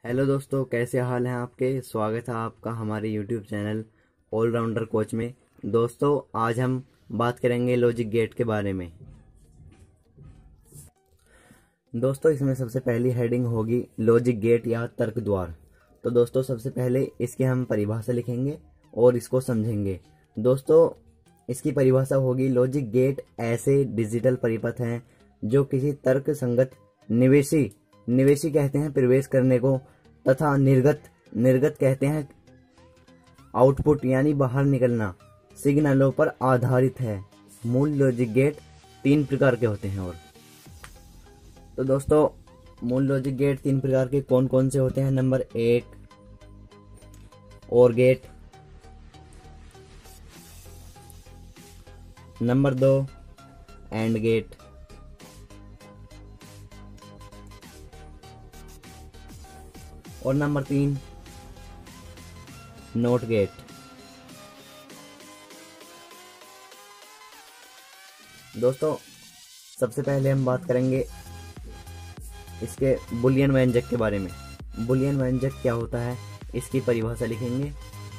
Hello दोस्तों, कैसे हाल हैं आपके। स्वागत है आपका हमारे यूट्यूब चैनल ऑलराउंडर कोच में। दोस्तों, आज हम बात करेंगे लॉजिक गेट के बारे में। दोस्तों, इसमें सबसे पहली हेडिंग होगी लॉजिक गेट या तर्क द्वार। तो दोस्तों, सबसे पहले इसकी हम परिभाषा लिखेंगे और इसको समझेंगे। दोस्तों, इसकी परिभाषा होगी लॉजिक गेट ऐसे डिजिटल परिपथ हैं जो किसी तर्क संगत निवेशी कहते हैं प्रवेश करने को, तथा निर्गत कहते हैं आउटपुट यानी बाहर निकलना सिग्नलों पर आधारित है। मूल लॉजिक गेट 3 प्रकार के होते हैं। और तो दोस्तों, मूल लॉजिक गेट 3 प्रकार के कौन कौन से होते हैं। नंबर 1 और गेट, नंबर 2 एंड गेट, और नंबर 3 नोट गेट। दोस्तों, सबसे पहले हम बात करेंगे इसके बुलियन व्यंजक के बारे में। बुलियन व्यंजक क्या होता है, इसकी परिभाषा लिखेंगे।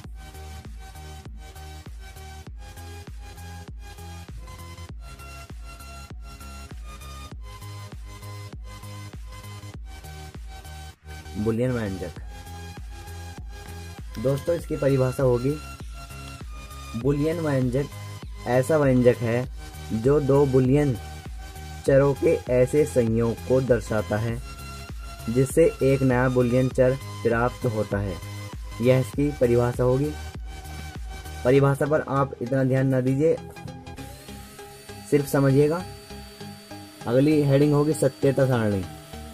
बुलियन व्यंजक, दोस्तों, इसकी परिभाषा होगी बुलियन व्यंजक ऐसा व्यंजक है जो 2 बुलियन चरों के ऐसे संयोग को दर्शाता है जिससे एक नया बुलियन चर प्राप्त होता है। यह इसकी परिभाषा होगी। परिभाषा पर आप इतना ध्यान न दीजिए, सिर्फ समझिएगा। अगली हेडिंग होगी सत्यता सारणी।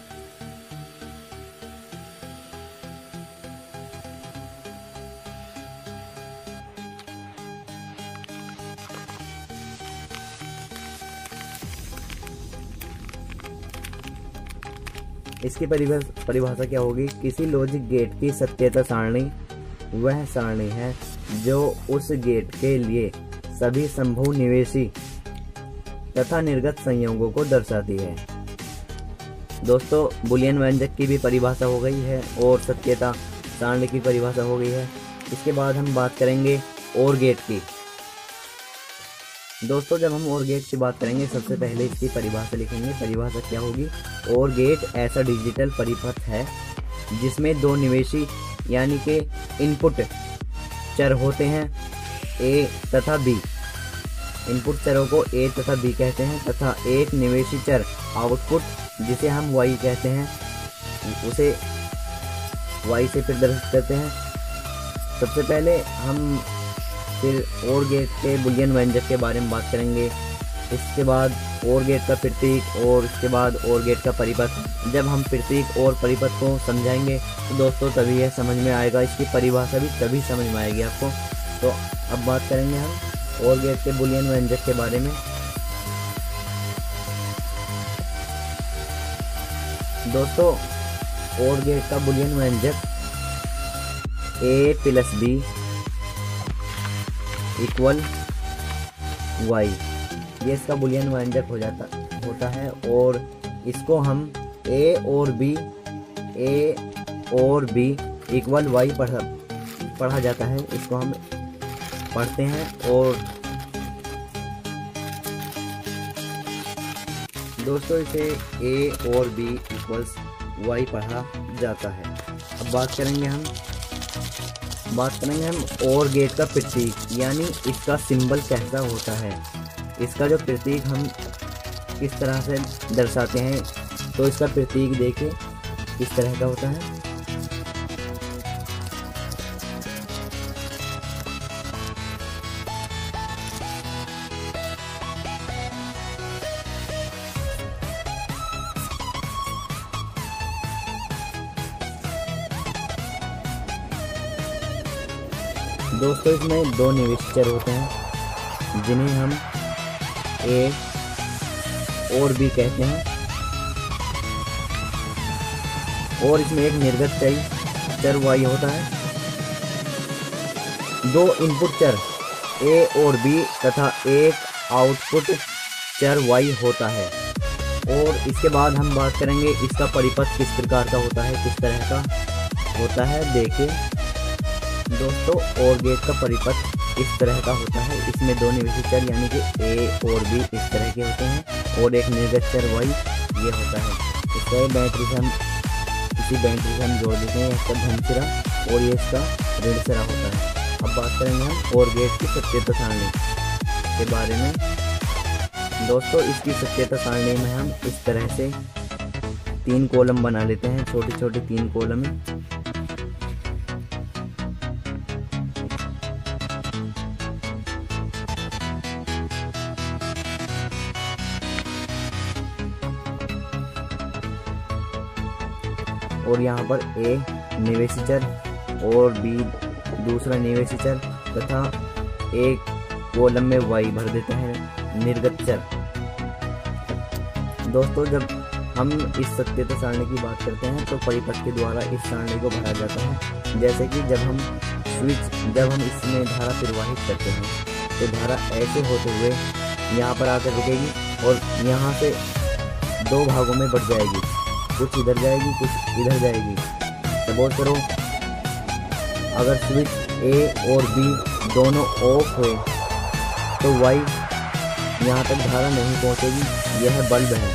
इसकी परिभाषा क्या होगी। किसी लॉजिक गेट की सत्यता सारणी वह सारणी है जो उस गेट के लिए सभी संभव निवेशी तथा निर्गत संयोगों को दर्शाती है। दोस्तों, बुलियन व्यंजक की भी परिभाषा हो गई है और सत्यता सारणी की परिभाषा हो गई है। इसके बाद हम बात करेंगे और गेट की। दोस्तों, जब हम और गेट की बात करेंगे, सबसे पहले इसकी परिभाषा लिखेंगे। परिभाषा क्या होगी। और गेट ऐसा डिजिटल परिपथ है जिसमें 2 निवेशी यानी कि इनपुट चर होते हैं, ए तथा बी। इनपुट चरों को ए तथा बी कहते हैं, तथा एक निवेशी चर आउटपुट जिसे हम वाई कहते हैं, उसे वाई से प्रदर्शित करते हैं। सबसे पहले हम फिर और गेट के बुलियन व्यंजक के बारे में बात करेंगे। इसके बाद और गेट का प्रतीक, और इसके बाद और गेट का परिपथ। जब हम प्रतीक और परिपथ को समझाएंगे तो दोस्तों तभी यह समझ में आएगा। इसकी परिभाषा भी तभी समझ में आएगी आपको। तो अब बात करेंगे हम और गेट के बुलियन व्यंजक के बारे में। दोस्तों, और गेट का बुलियन व्यंजक a + b = y, ये इसका बुलियन व्यंजक होता है। और इसको हम a और b = y पढ़ा जाता है। इसको हम पढ़ते हैं और दोस्तों इसे a और b = y पढ़ा जाता है। अब बात करेंगे हम और गेट का प्रतीक, यानी इसका सिंबल कैसा होता है। इसका जो प्रतीक हम किस तरह से दर्शाते हैं, तो इसका प्रतीक देखिए किस तरह का होता है। दोस्तों, इसमें 2 निवेशी चर होते हैं जिन्हें हम ए और बी कहते हैं, और इसमें एक निर्गत चर वाई होता है। 2 इनपुट चर ए और बी तथा एक आउटपुट चर वाई होता है। और इसके बाद हम बात करेंगे इसका परिपथ किस प्रकार का होता है, किस तरह का। होता है। देखिए दोस्तों, और गेट का परिपथ इस तरह का होता है। इसमें दो निवेशित चर यानी कि ए और बी इस तरह के होते हैं और एक निर्गत चर वाई ये होता है। इसका बैटरी से हम जोड़ देते हैं, इसका धन सिरा और ये इसका ऋण सिरा होता है। अब बात करेंगे हम और गेट की सत्यता सारणी के बारे में। दोस्तों, इसकी सत्यता सारणी में हम इस तरह से 3 कॉलम बना लेते हैं, छोटे छोटे 3 कॉलम में। और यहाँ पर ए निवेशी चर और बी दूसरा निवेशी चर तथा एक कॉलम में वाई भर देते हैं निर्गत चर। दोस्तों, जब हम इस सत्यता सारणी की बात करते हैं तो परिपथ के द्वारा इस सारणी को भरा जाता है। जैसे कि जब हम इसमें धारा प्रवाहित करते हैं तो धारा ऐसे होते हुए यहाँ पर आकर रुकेगी और यहाँ से 2 भागों में बढ़ जाएगी, कुछ इधर जाएगी कुछ इधर जाएगी। सपोज करो अगर स्विच ए और बी दोनों ऑफ हुए तो वाई यहाँ तक धारा नहीं पहुँचेगी। यह बल्ब है,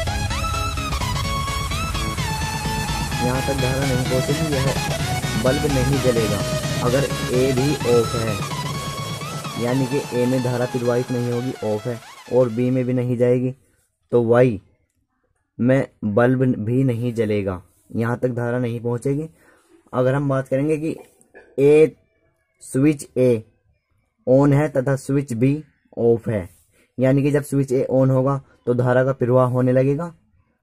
यहाँ तक धारा नहीं पहुँचेगी, यह बल्ब नहीं जलेगा। अगर ए भी ऑफ है यानी कि ए में धारा प्रवाहित नहीं होगी, ऑफ है, और बी में भी नहीं जाएगी तो वाई में बल्ब भी नहीं जलेगा, यहाँ तक धारा नहीं पहुँचेगी। अगर हम बात करेंगे कि स्विच ए ऑन है तथा स्विच बी ऑफ है, यानी कि जब स्विच ए ऑन होगा तो धारा का प्रवाह होने लगेगा,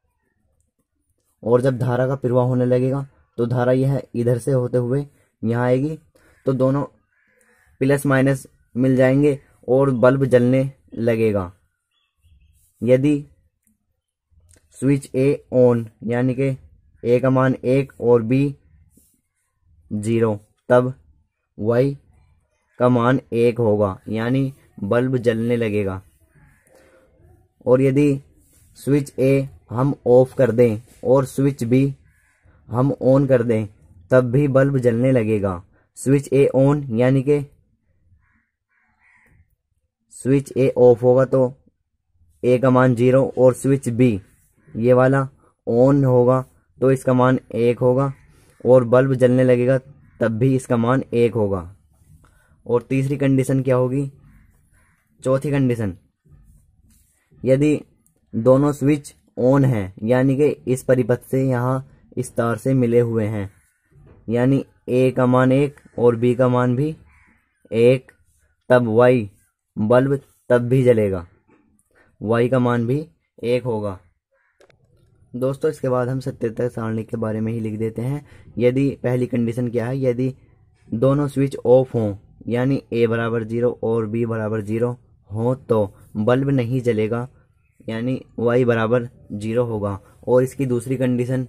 और जब धारा का प्रवाह होने लगेगा तो धारा यह इधर से होते हुए यहाँ आएगी, तो दोनों प्लस माइनस मिल जाएंगे और बल्ब जलने लगेगा। यदि स्विच ए ऑन यानी कि ए का मान 1 और बी 0, तब वाई का मान 1 होगा, यानी बल्ब जलने लगेगा। और यदि स्विच ए हम ऑफ कर दें और स्विच बी हम ऑन कर दें तब भी बल्ब जलने लगेगा। स्विच ए ऑन यानी कि स्विच ए ऑफ होगा तो ए का मान 0 और स्विच बी ये वाला ऑन होगा तो इसका मान 1 होगा और बल्ब जलने लगेगा तब भी इसका मान 1 होगा। और तीसरी कंडीशन क्या होगी? चौथी कंडीशन, यदि दोनों स्विच ऑन हैं यानी कि इस परिपथ से यहाँ इस तार से मिले हुए हैं, यानी ए का मान 1 और बी का मान भी 1, तब वाई बल्ब तब भी जलेगा, वाई का मान भी 1 होगा। दोस्तों, इसके बाद हम सत्यता सारणी के बारे में ही लिख देते हैं। यदि पहली कंडीशन क्या है, यदि दोनों स्विच ऑफ हों यानी ए बराबर 0 और बी बराबर 0 हो तो बल्ब नहीं जलेगा, यानी वाई बराबर 0 होगा। और इसकी दूसरी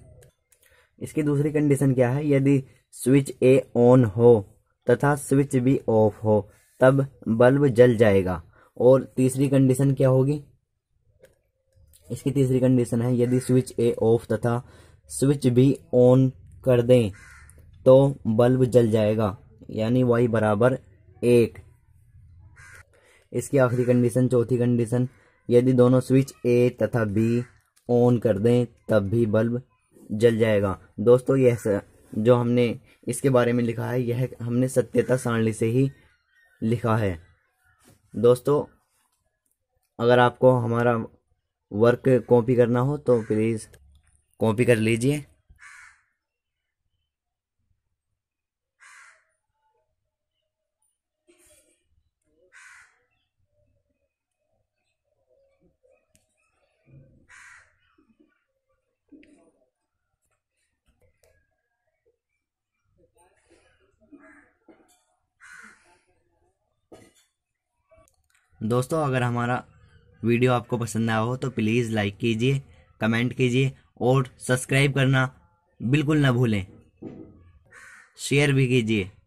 कंडीशन क्या है, यदि स्विच ए ऑन हो तथा स्विच बी ऑफ हो तब बल्ब जल जाएगा। और तीसरी कंडीशन क्या होगी? इसकी तीसरी कंडीशन है, यदि स्विच ए ऑफ तथा स्विच बी ऑन कर दें तो बल्ब जल जाएगा, यानी वाई बराबर 1। इसकी आखिरी कंडीशन, चौथी कंडीशन, यदि दोनों स्विच ए तथा बी ऑन कर दें तब भी बल्ब जल जाएगा। दोस्तों, यह जो हमने इसके बारे में लिखा है यह हमने सत्यता सारणी से ही लिखा है। दोस्तों, अगर आपको हमारा वर्क कॉपी करना हो तो प्लीज़ कॉपी कर लीजिए। दोस्तों, अगर हमारा वीडियो आपको पसंद आया हो तो प्लीज़ लाइक कीजिए, कमेंट कीजिए और सब्सक्राइब करना बिल्कुल ना भूलें, शेयर भी कीजिए।